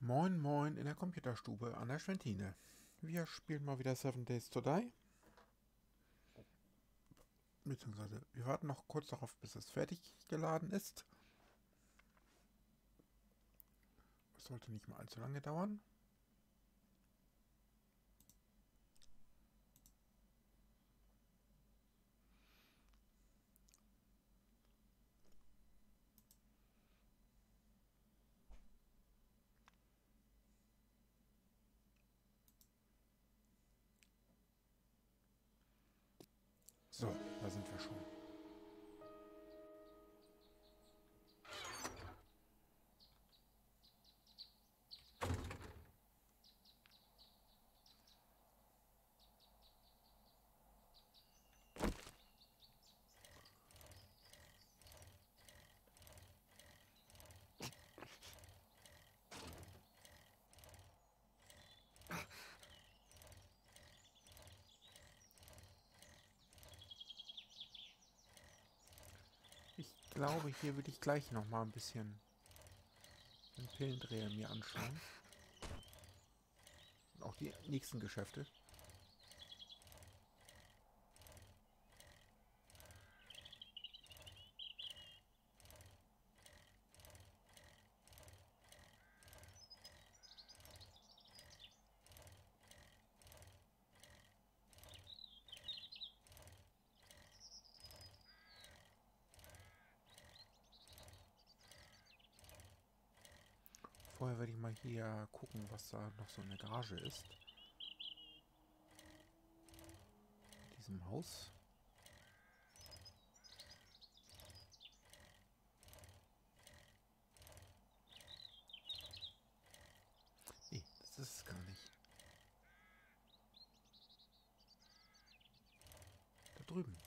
Moin Moin in der Computerstube an der Schwentine. Wir spielen mal wieder Seven Days to Die. Beziehungsweise wir warten noch kurz darauf, bis es fertig geladen ist. Das sollte nicht mal allzu lange dauern. So, da sind wir schon. Ich glaube, hier will ich gleich noch mal ein bisschen den Pillendreher mir anschauen. Und auch die nächsten Geschäfte. Vorher werde ich mal hier gucken, was da noch so in der Garage ist. In diesem Haus. Nee, das ist es gar nicht. Da drüben.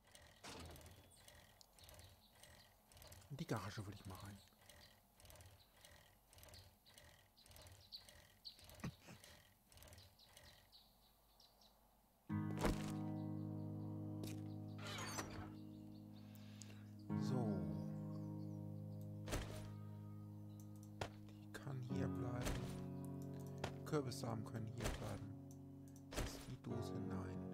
In die Garage will ich mal rein. So. Die kann hier bleiben. Kürbissamen können hier bleiben. Ist das die Dose? Nein.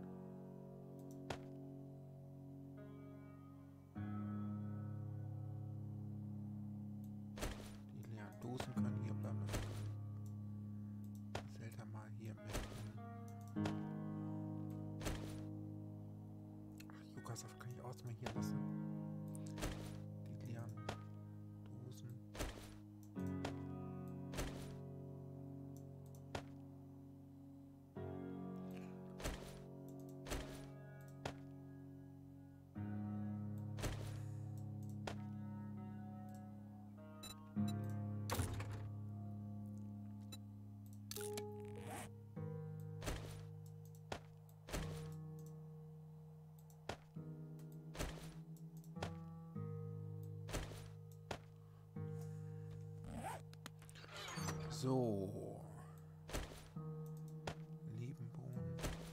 Die leeren Dosen können hier bleiben. Zelda mal hier mitnehmen. Ach, Yukasaft kann ich auch mal hier lassen. Die leeren Dosen. So. Nebenbohnen.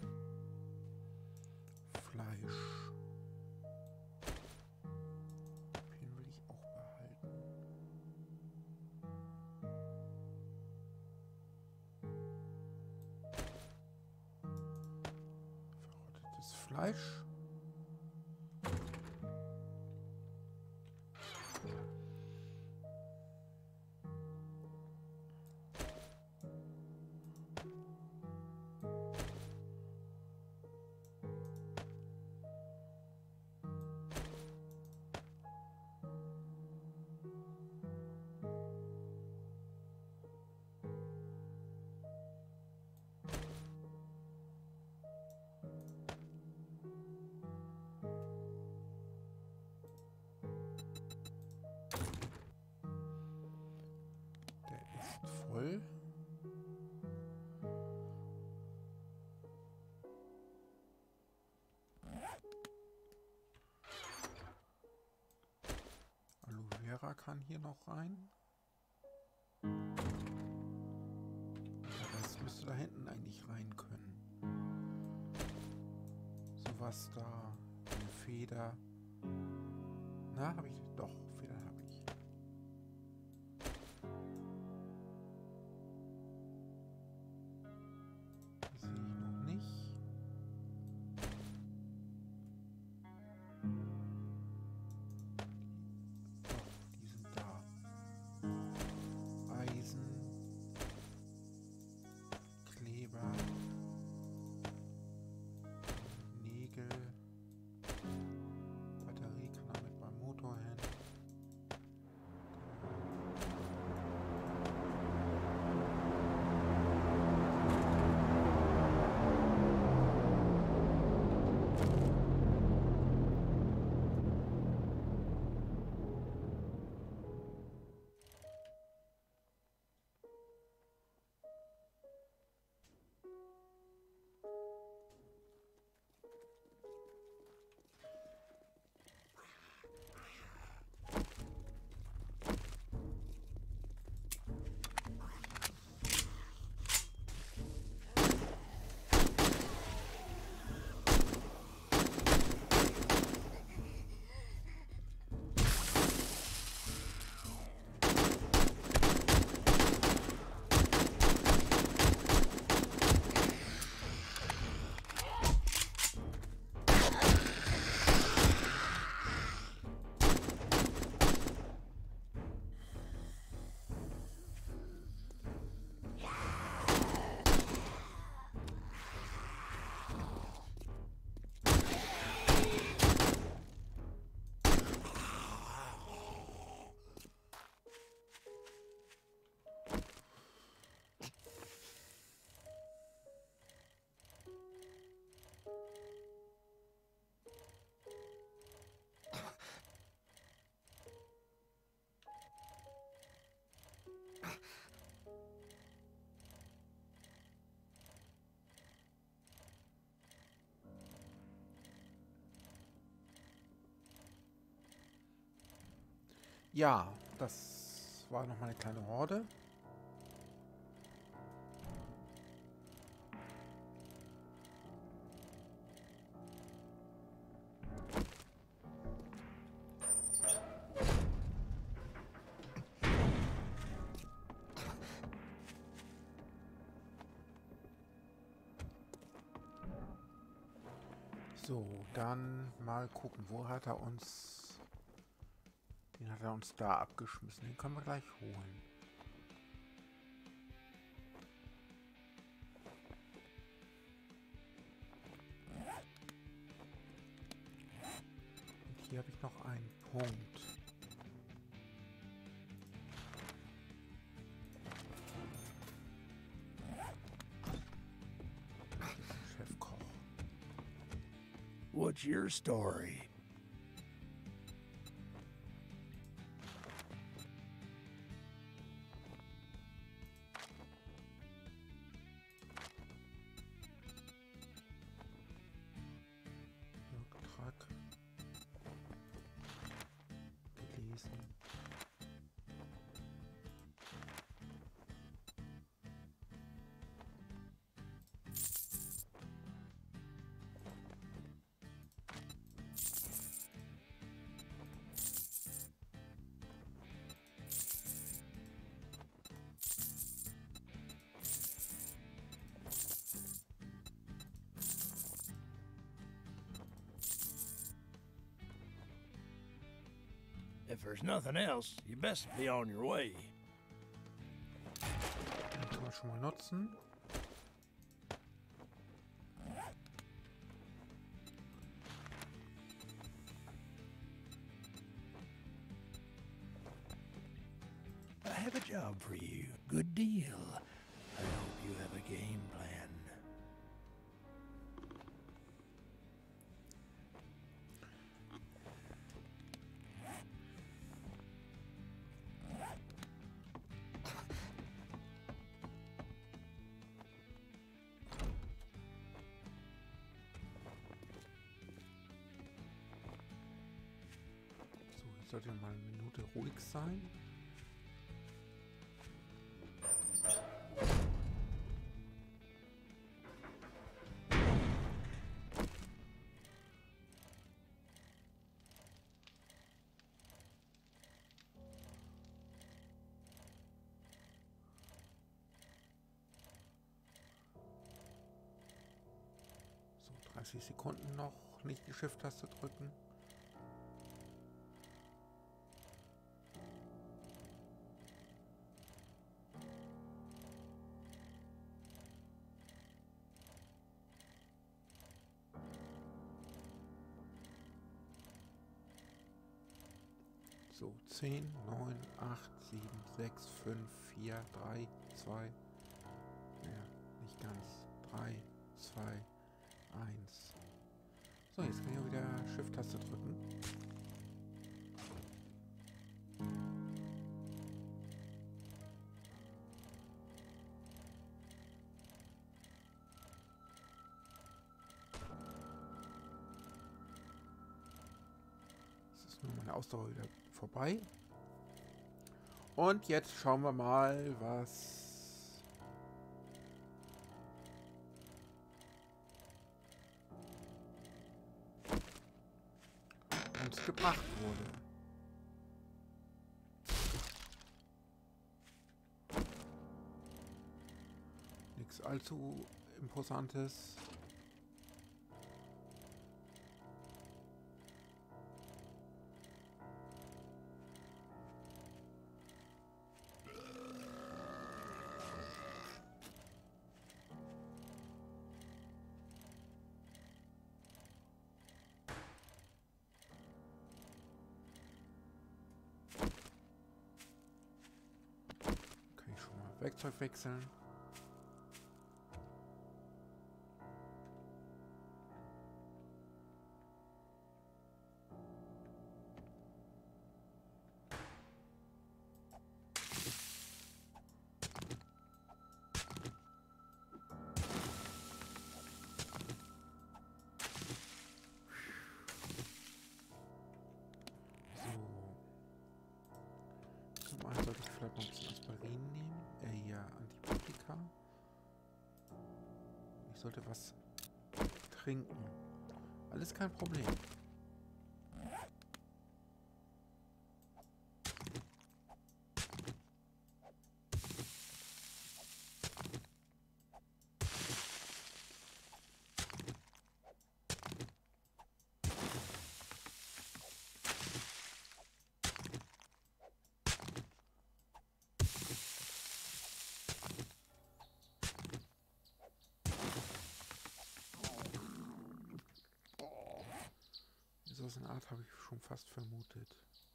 Fleisch. Den will ich auch behalten. Verrottetes Fleisch. Der ist voll. Aloe Vera kann hier noch rein. Das müsste da hinten eigentlich rein können. Sowas da. Eine Feder. Na, habe ich. Doch, Federn habe ich. Ja, das war noch mal eine kleine Horde. So, dann mal gucken, wo hat er uns... Den hat er uns da abgeschmissen. Den können wir gleich holen. Und hier habe ich noch einen Punkt. Chefkoch. What's your story? Auftrag. Gelesen. If there's nothing else, you best be on your way. Den können wir schon mal nutzen. I have a job for you. Good deal. I hope you have a game plan. So, jetzt sollte mal eine Minute ruhig sein. So, 30 Sekunden noch. Nicht die Shift-Taste drücken. So, 10, 9, 8, 7, 6, 5, 4, 3, 2, naja, nicht ganz, 3, 2, 1. So, jetzt kann ich auch wieder Shift-Taste drücken. Jetzt ist nur meine Ausdauer wieder vorbei. Und jetzt schauen wir mal, was uns gebracht wurde. Nichts allzu Imposantes. Kann ich schon mal Werkzeug wechseln. So. noch ein bisschen Aspirin nehmen. Hier Antibiotika. Ich sollte was trinken. Alles kein Problem. So eine Art habe ich schon fast vermutet.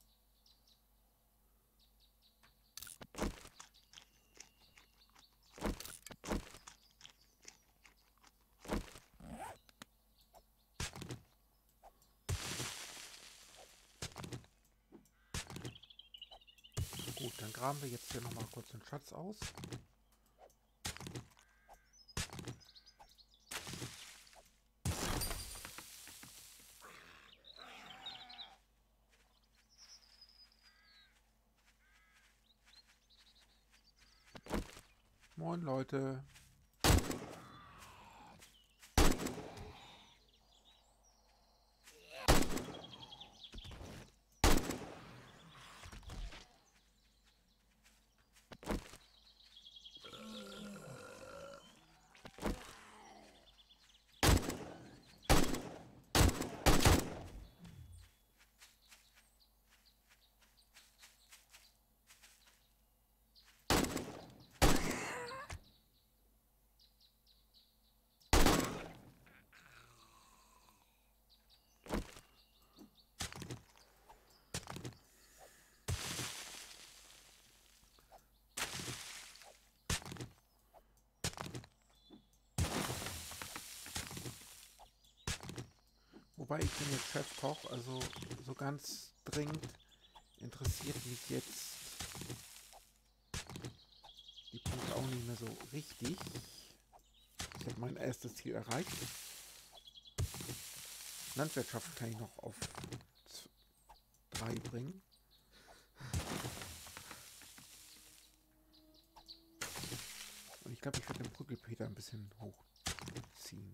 Gut, dann graben wir jetzt hier nochmal kurz den Schatz aus. Moin Leute. Wobei ich bin jetzt Chefkoch, also so ganz dringend interessiert mich jetzt die Punkte auch nicht mehr so richtig. Ich habe mein erstes Ziel erreicht. Landwirtschaft kann ich noch auf 3 bringen. Und ich glaube, ich werde den Brückelpeter ein bisschen hochziehen.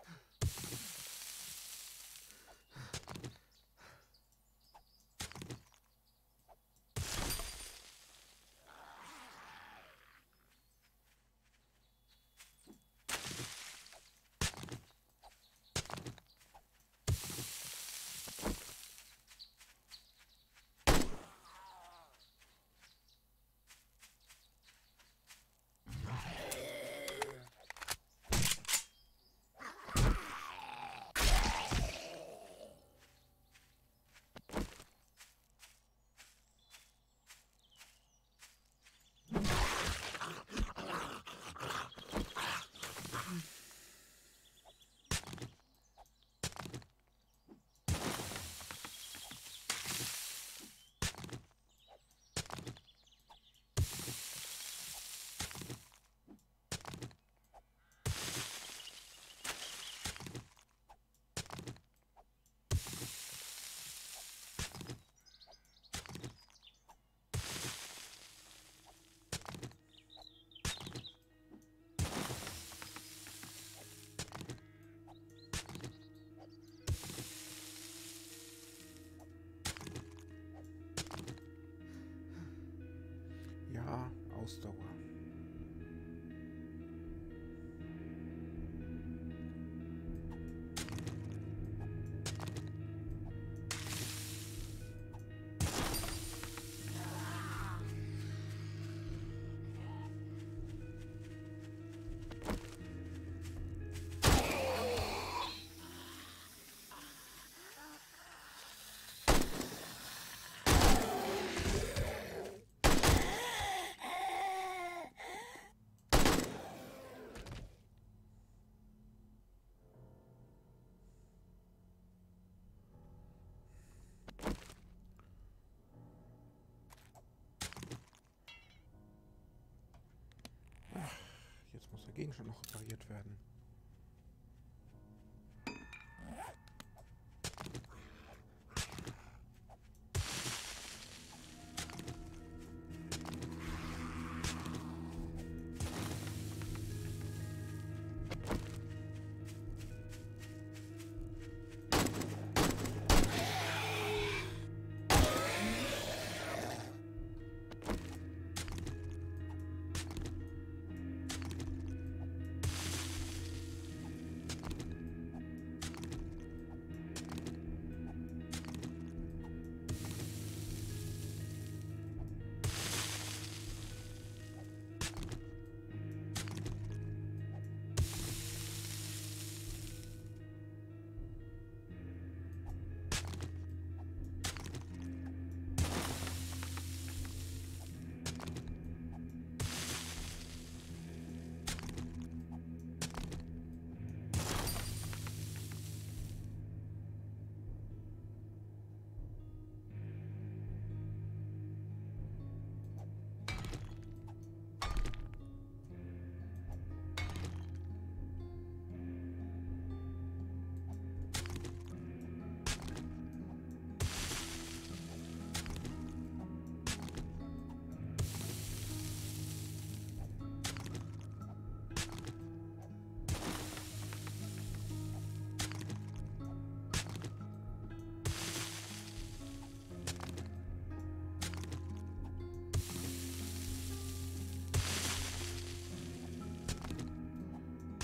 Ja, Ausdauer. Jetzt muss der Gegenstand noch repariert werden.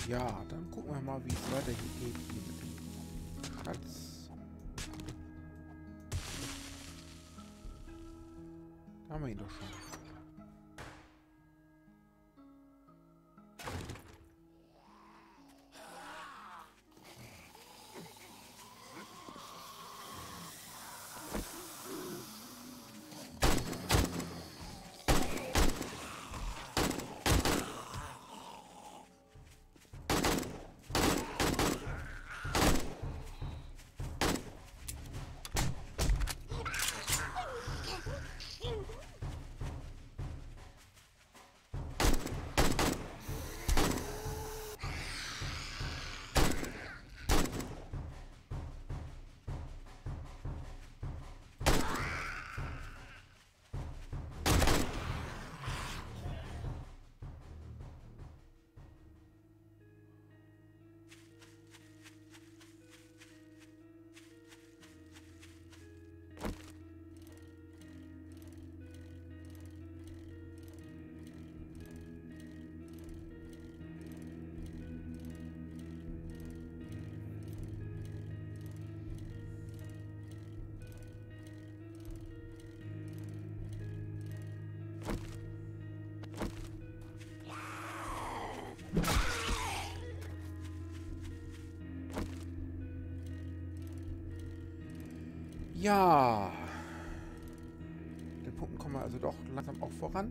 Ja, dann gucken wir mal, wie es weiter hier geht. Hier mit dem Schatz. Da haben wir ihn doch schon. Ja. Den Punkten kommen wir also doch langsam auch voran.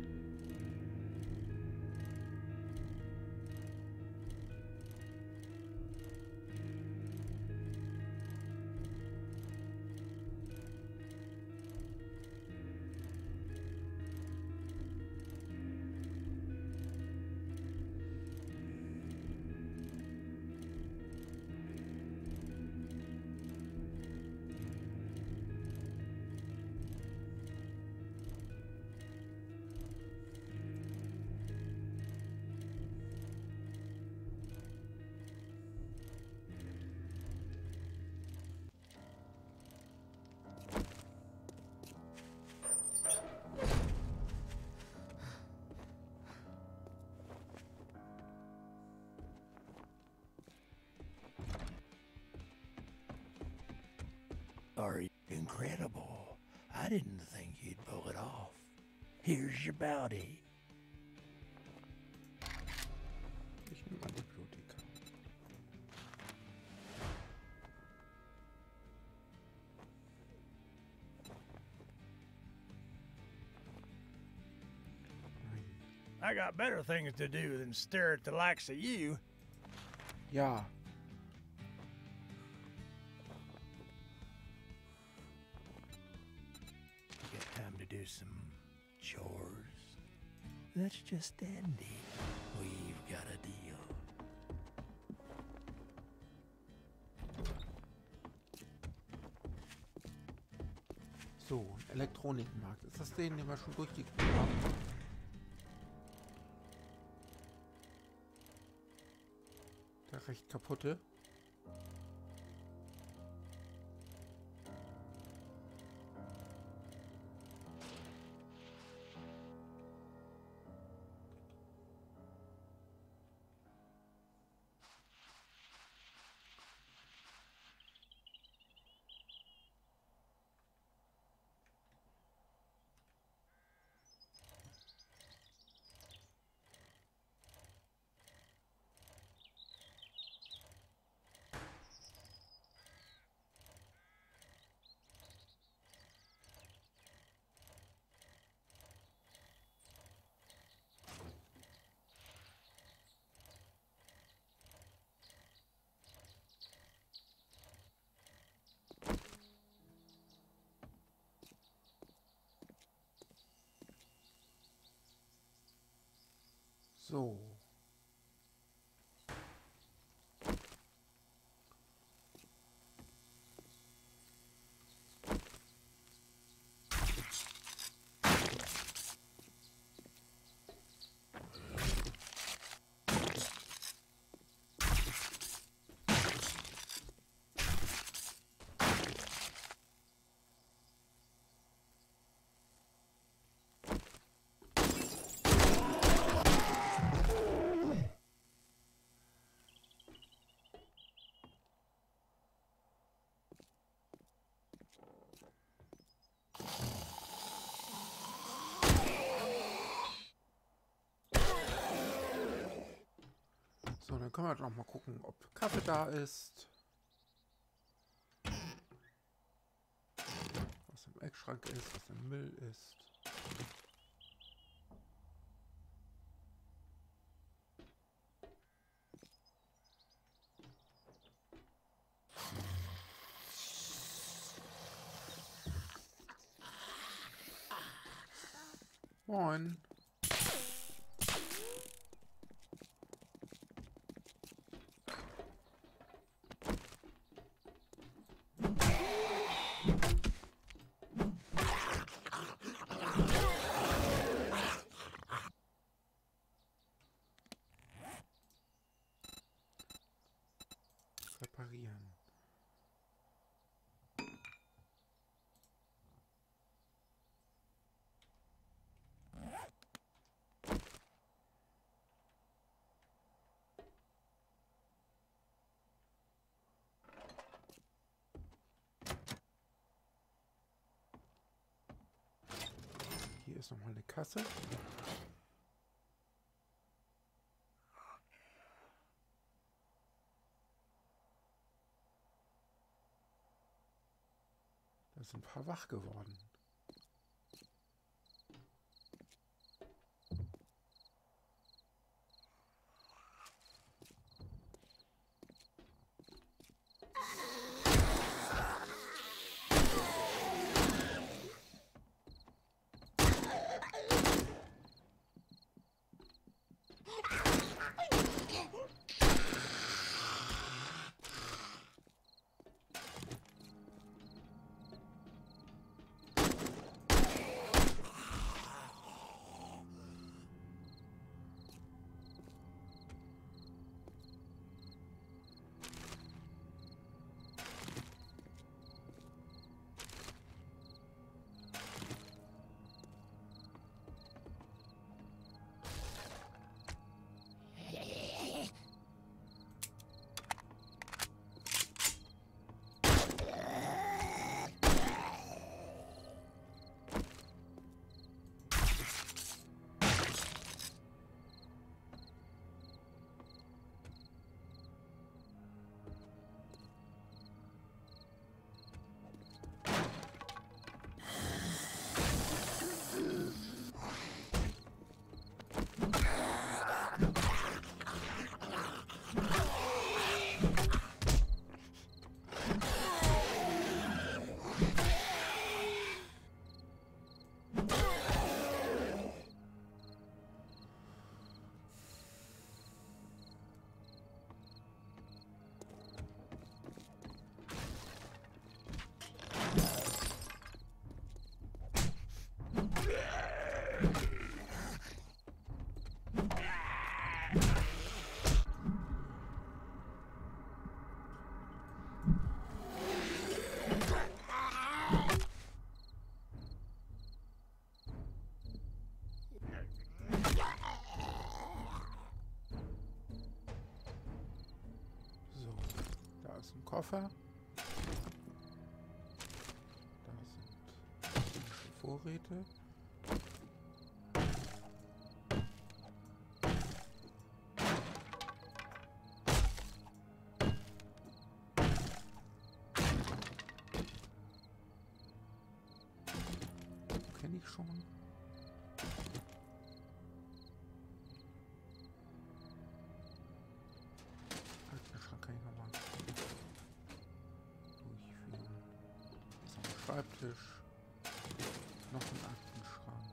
Are you incredible? I didn't think you'd pull it off. Here's your bounty. Ich nehme mal die Bibliothek. I got better things to do than stare at the likes of you. Ja. You got time to do some chores? That's just dandy. We've got a deal. So, Elektronikmarkt. Ist das den wir schon durchgeguckt haben? Der recht kaputte. So. dann können wir noch mal gucken, ob Kaffee da ist. Was im Eckschrank ist, was im Müll ist. Moin. Reparieren. Hier ist nochmal eine Kasse. Da sind ein paar wach geworden. Koffer. Da sind Vorräte. Kenne ich schon. Aktenschrank kann ich nochmal durchführen. Ist am Schreibtisch. Noch ein Aktenschrank.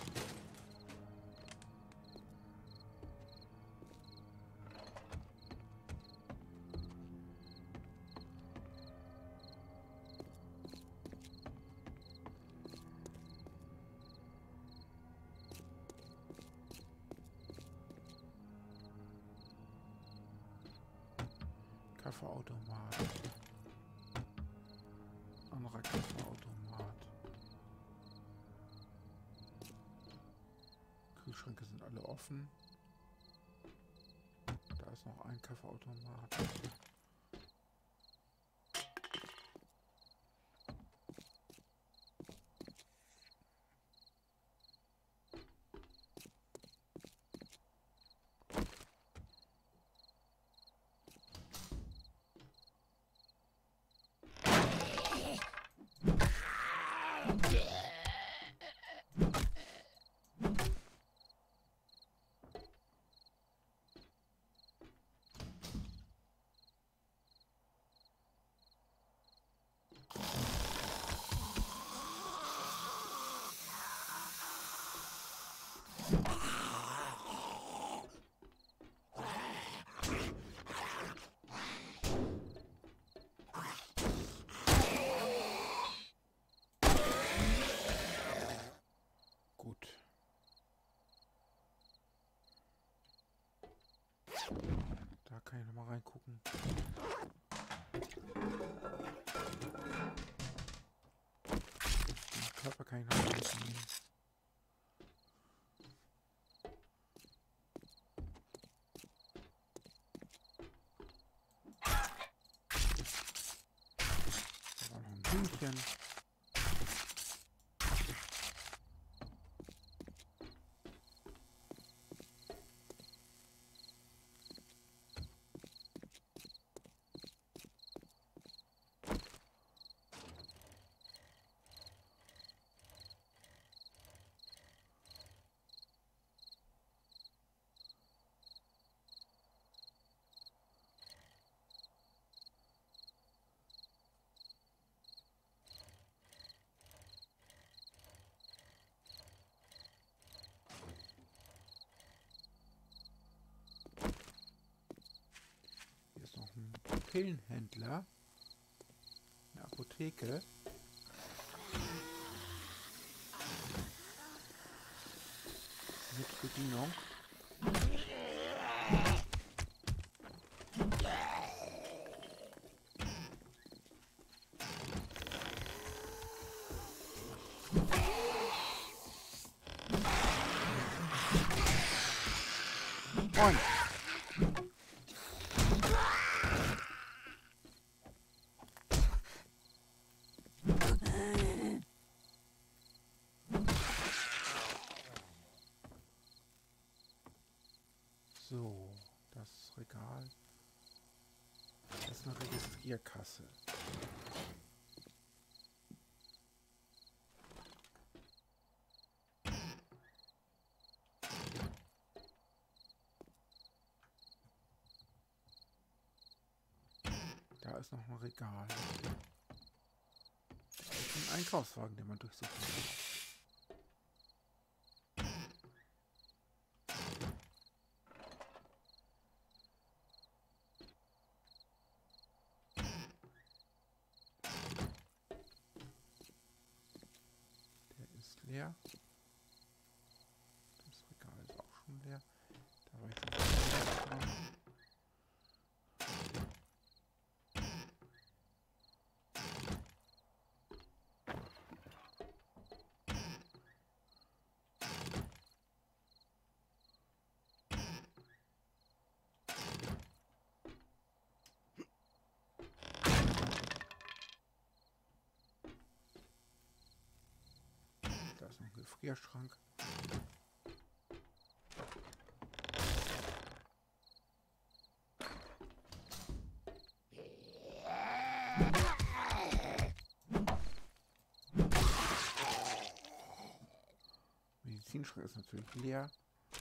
Kaffeeautomat. Anderer Kaffeeautomat. Kühlschränke sind alle offen. Da ist noch ein Kaffeeautomat. Gut. Da kann ich noch mal reingucken. Den Körper kann ich noch mal rausnehmen. Da war noch ein Hühnchen. Hier ist noch ein Pillenhändler. Eine Apotheke. Mit Bedienung. Moin. So, das Regal. Das ist eine Registrierkasse. Da ist noch ein Regal. Da ist ein Einkaufswagen, den man durchsuchen muss. Der ist leer. Das Regal ist auch schon leer. Da war ich schon dran. Da ist noch ein Gefrierschrank. Medizinschrank ist natürlich leer.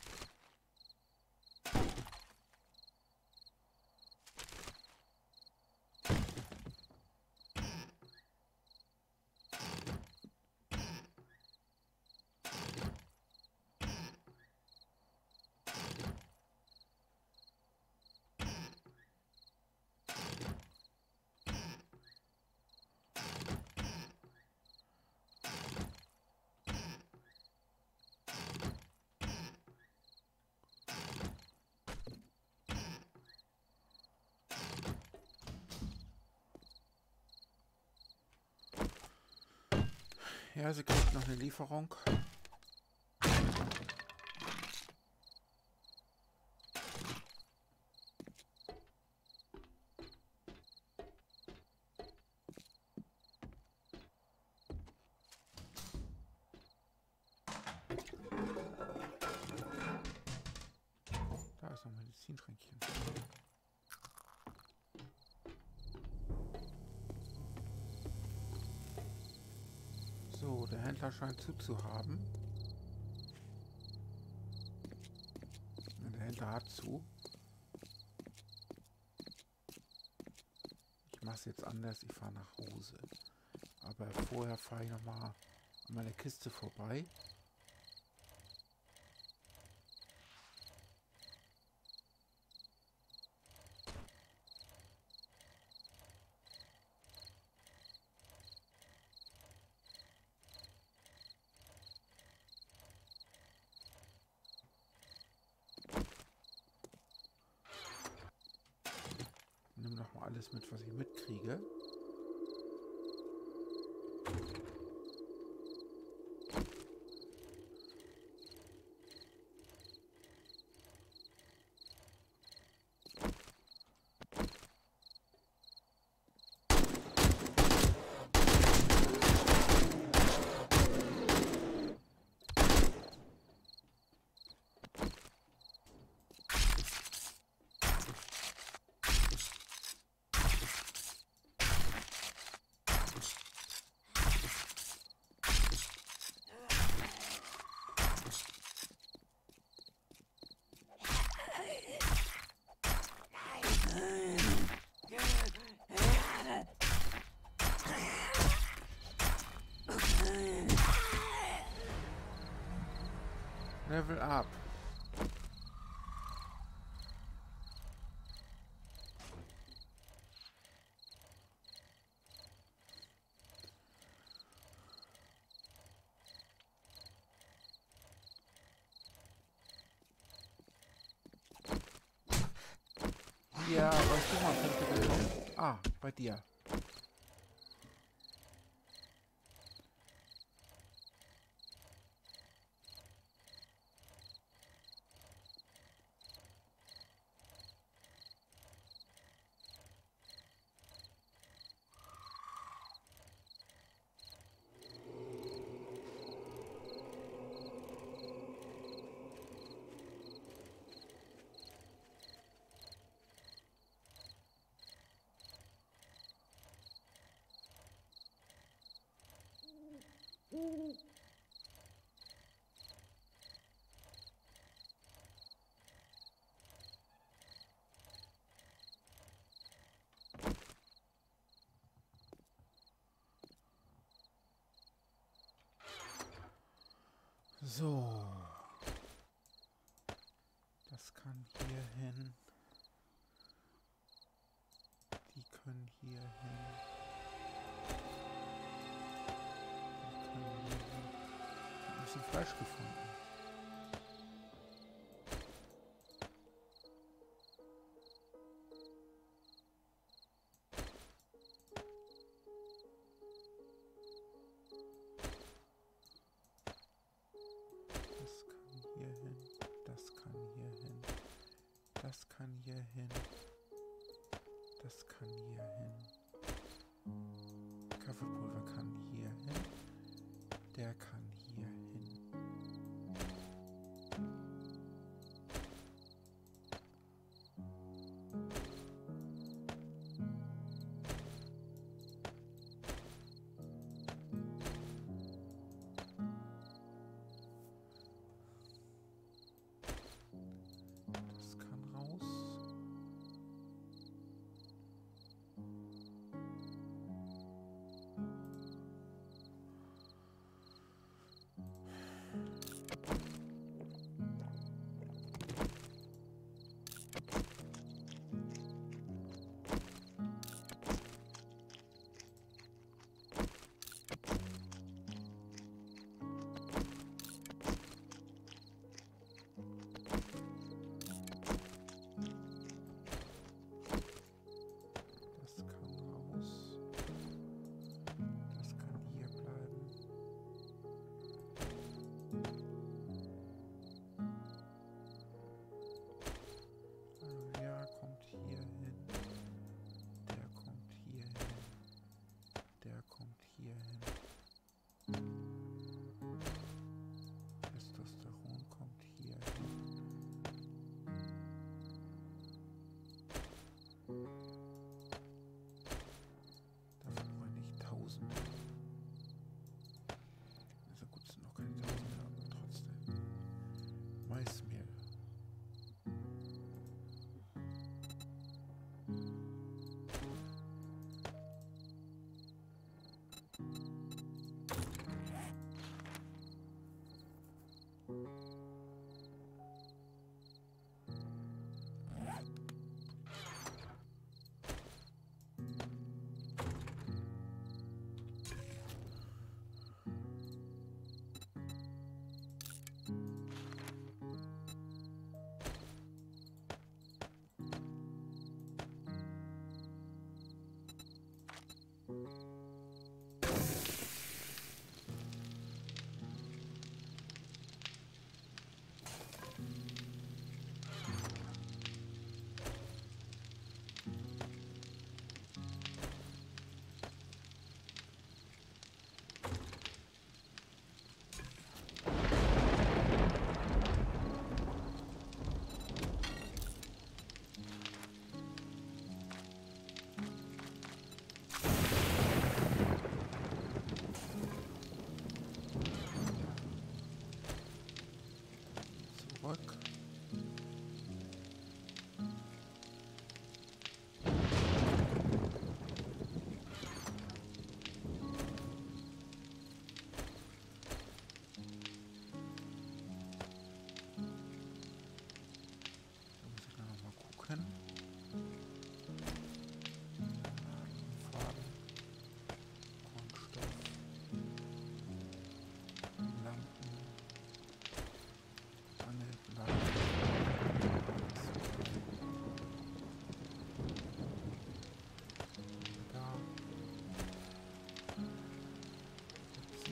Ja, sie kriegt noch eine Lieferung. Da ist noch ein Medizinschränkchen. So, der Händler scheint zuzuhaben. Der Händler hat zu. Ich mache es jetzt anders, ich fahre nach Hause. Aber vorher fahre ich nochmal an meiner Kiste vorbei. alles mit, was ich mitkriege. Level up. Ja, weißt du mal, Punkte bekommen? Ah, bei dir. So. Das kann hier hin. Die können hier hin. Die können hier hin. Ich habe ein bisschen Fleisch gefunden. Das kann hier hin. Das kann hier hin. Kaffeepulver kann hier hin. Der kann hier hin. Das kann raus.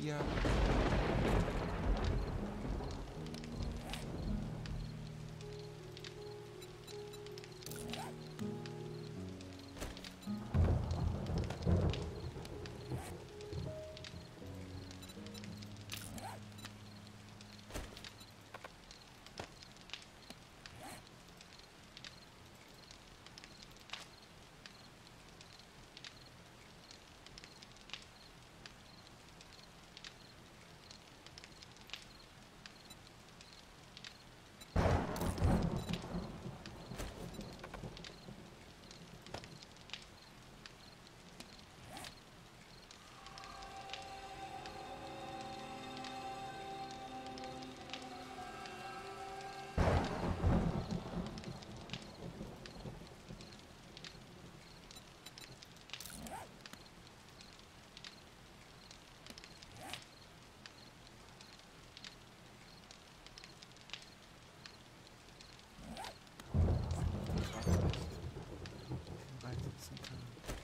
4. Reinsetzen kann.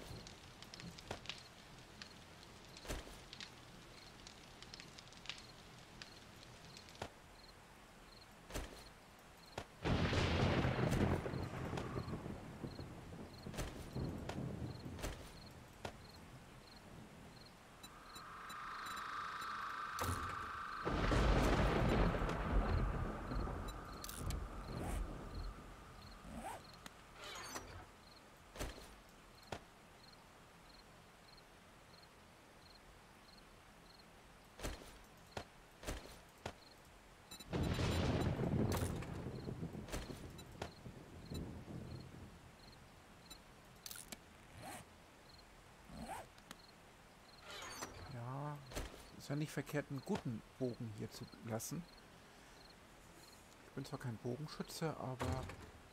Ist ja nicht verkehrt, einen guten Bogen hier zu lassen. Ich bin zwar kein Bogenschütze, aber...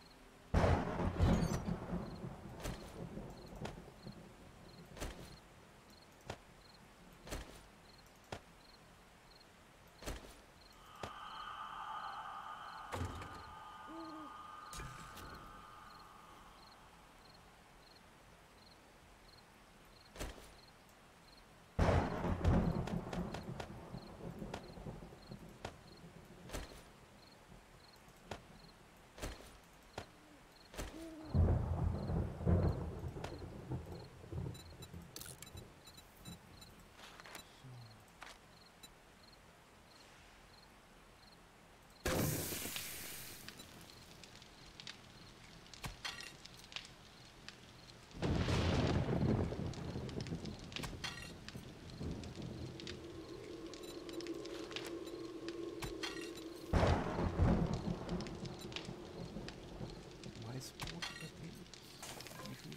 Weißbrot vergeht. Wie viel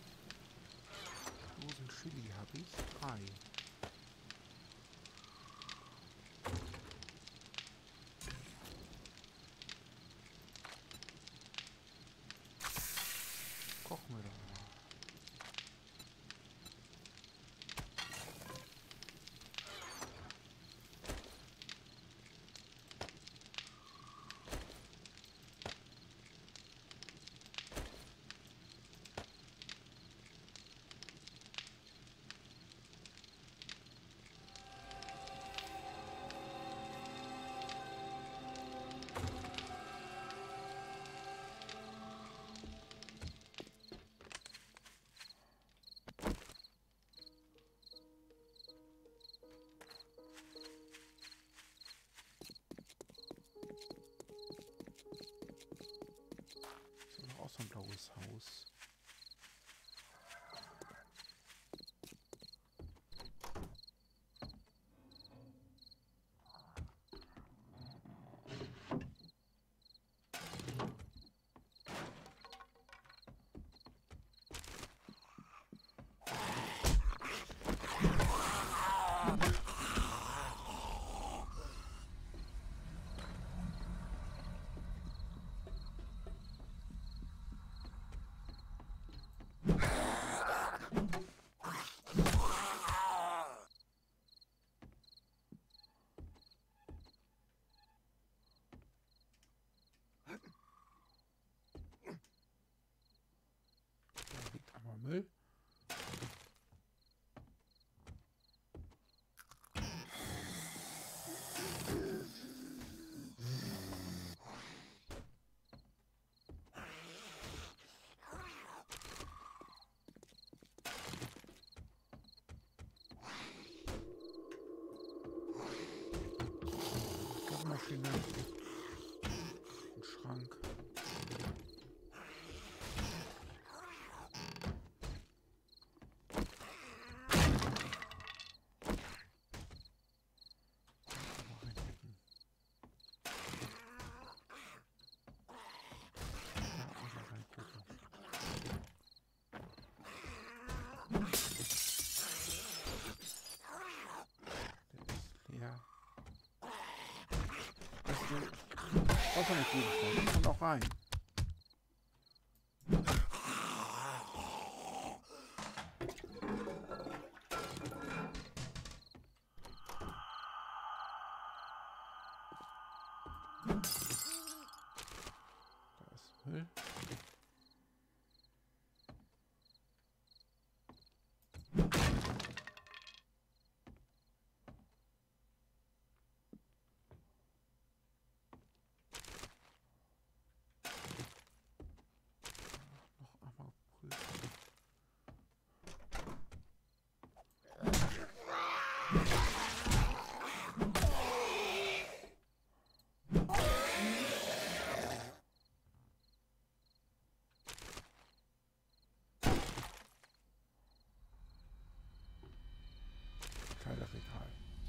Dosen Chili habe ich? 3. Kochen wir doch mal. So, noch auch so ein blaues Haus. Waschmaschine. Ein Schrank. Was soll ich liegen? Kommt auch rein. Da ist Müll. Kleiderregal.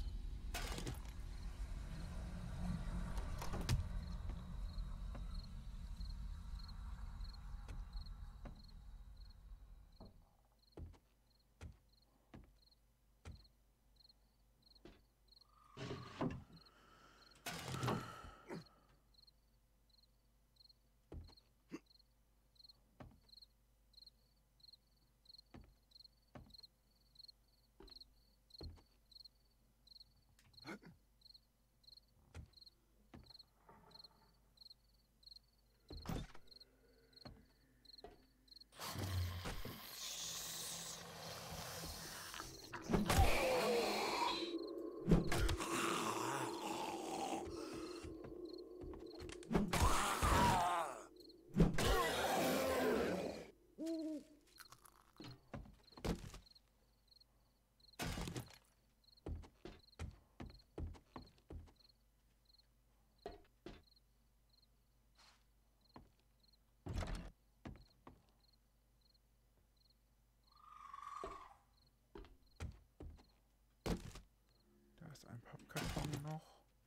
Ein Pappkarton noch.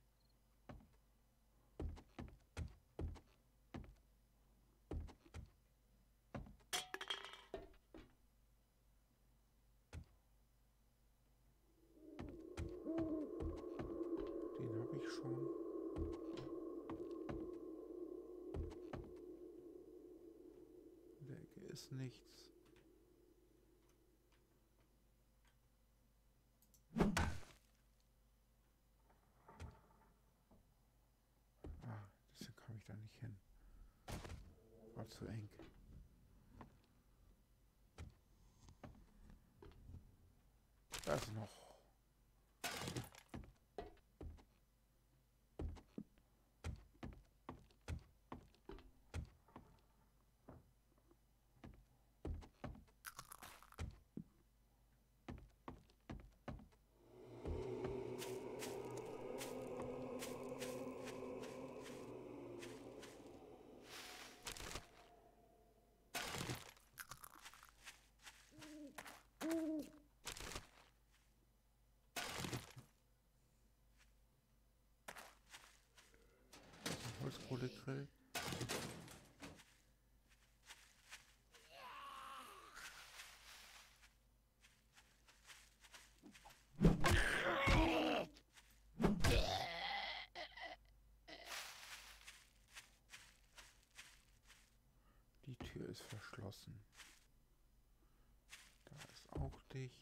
Den habe ich schon. In der Ecke ist nichts. Komme ich da nicht hin. War zu eng. Da ist noch. Holzkohlegrill. Die Tür ist verschlossen. Da ist auch dicht.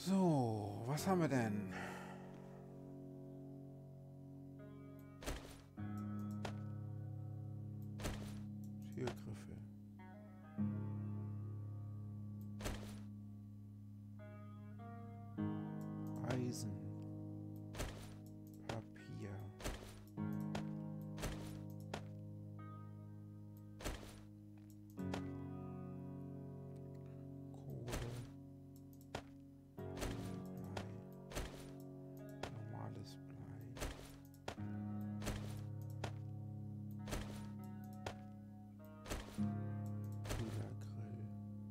So, was haben wir denn? Türgriffe. Eisen. Papier. Kohle. Blei. Normales Blei. Kühlergrill.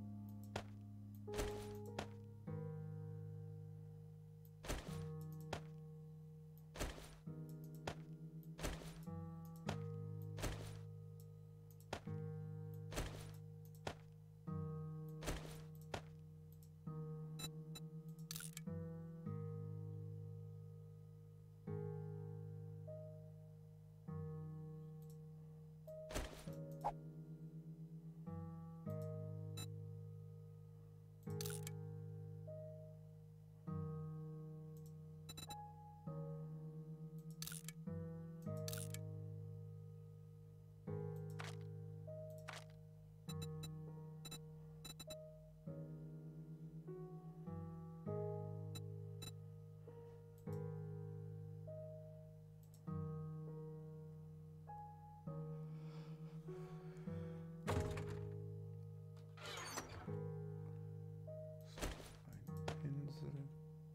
Ein Pinsel.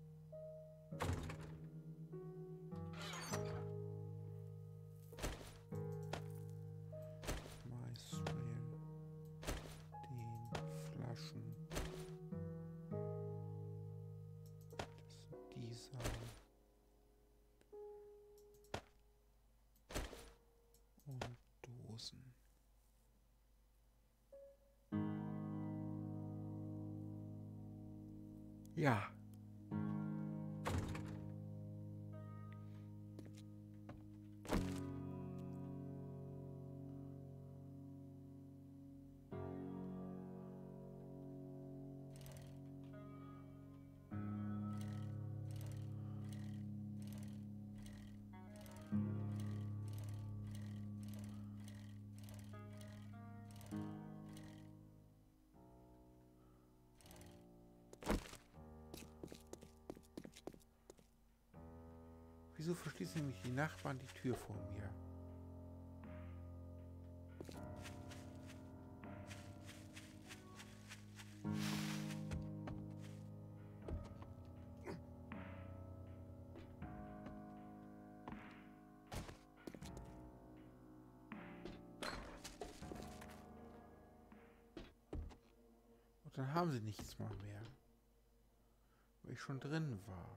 Maismehl. Den Flaschen. Das sind die Sachen. Und Dosen. Ja. Wieso verschließen nämlich die Nachbarn die Tür vor mir? Und dann haben sie nichts mal mehr, weil ich schon drin war.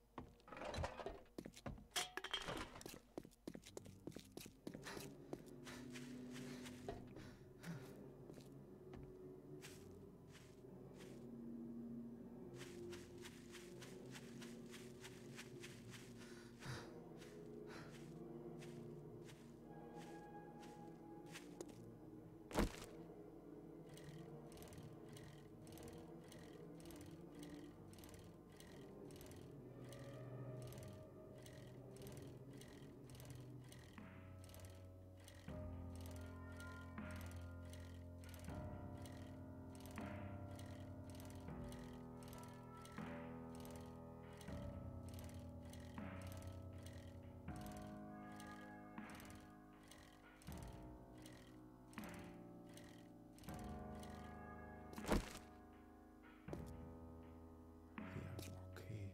Ja, okay.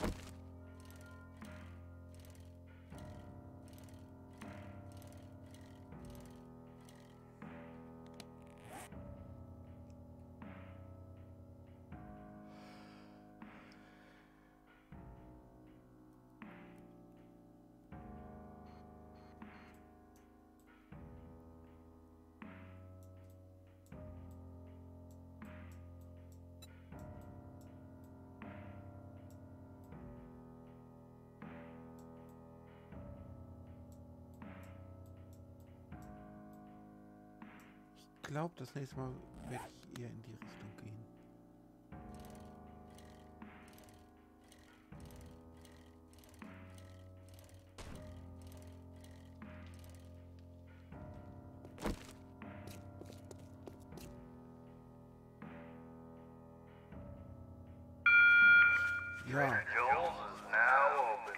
Ich glaube, das nächste Mal werde ich eher in die Richtung gehen. Ja. Jones is now open.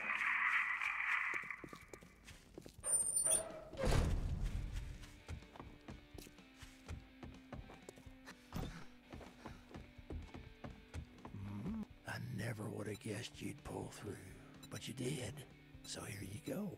I never would have guessed you'd pull through, but you did. So here you go.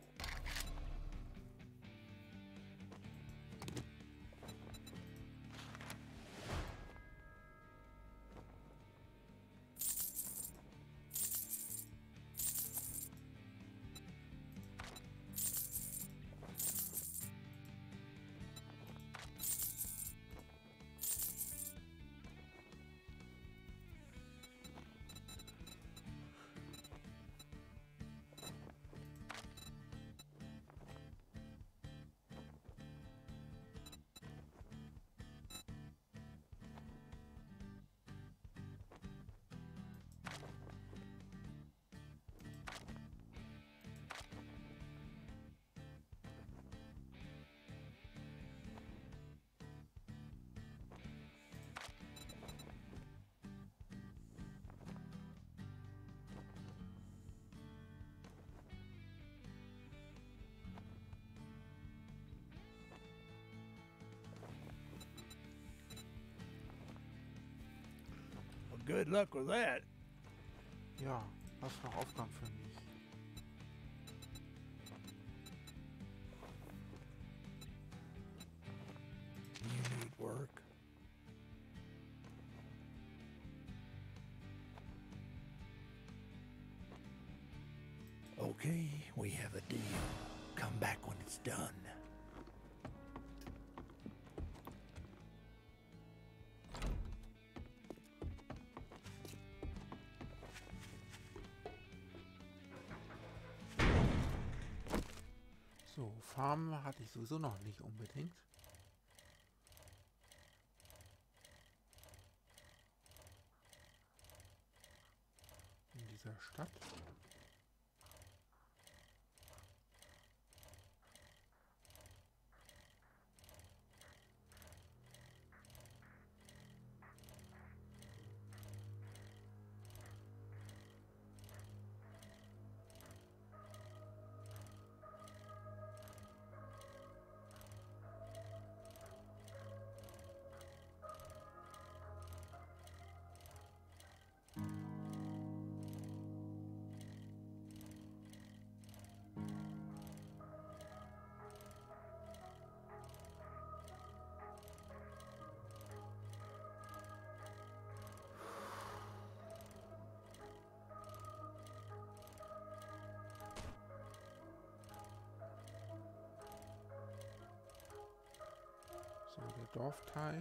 Well, good luck with that. Ja, was für Aufgaben für mich. You need work. Okay, we have a deal. Come back when it's done. So, Farmen hatte ich sowieso noch nicht unbedingt. In dieser Stadt. So, der Dorfteich.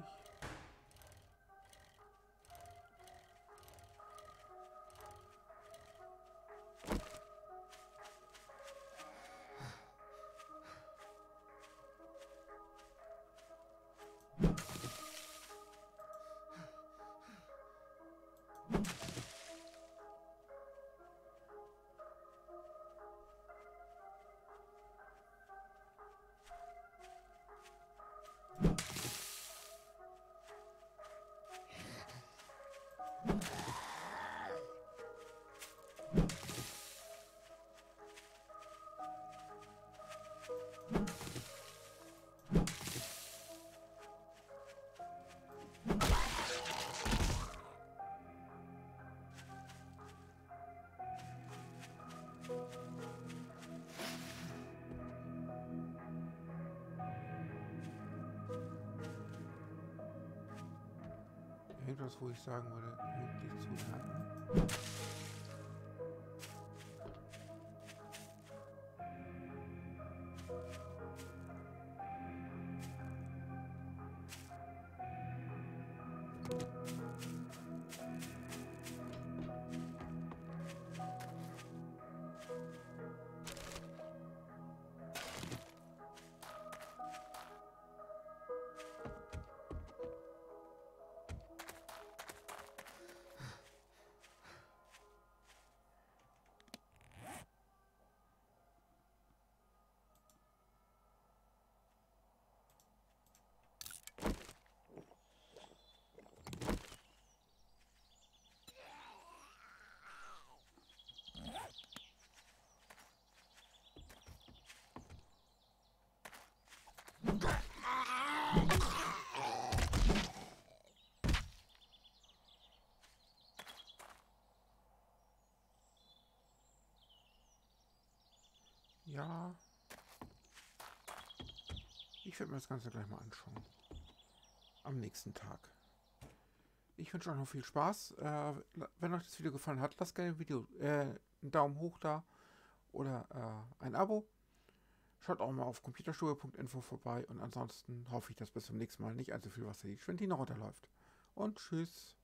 Irgendwas, wo ich sagen würde, möglich zu lernen. Ja. Ich werde mir das Ganze gleich mal anschauen. Am nächsten Tag. Ich wünsche euch noch viel Spaß. Wenn euch das Video gefallen hat, lasst gerne einen Daumen hoch da oder ein Abo. Schaut auch mal auf computerstube.info vorbei und ansonsten hoffe ich, dass bis zum nächsten Mal nicht allzu viel Wasser die Schwentine runterläuft. Und tschüss.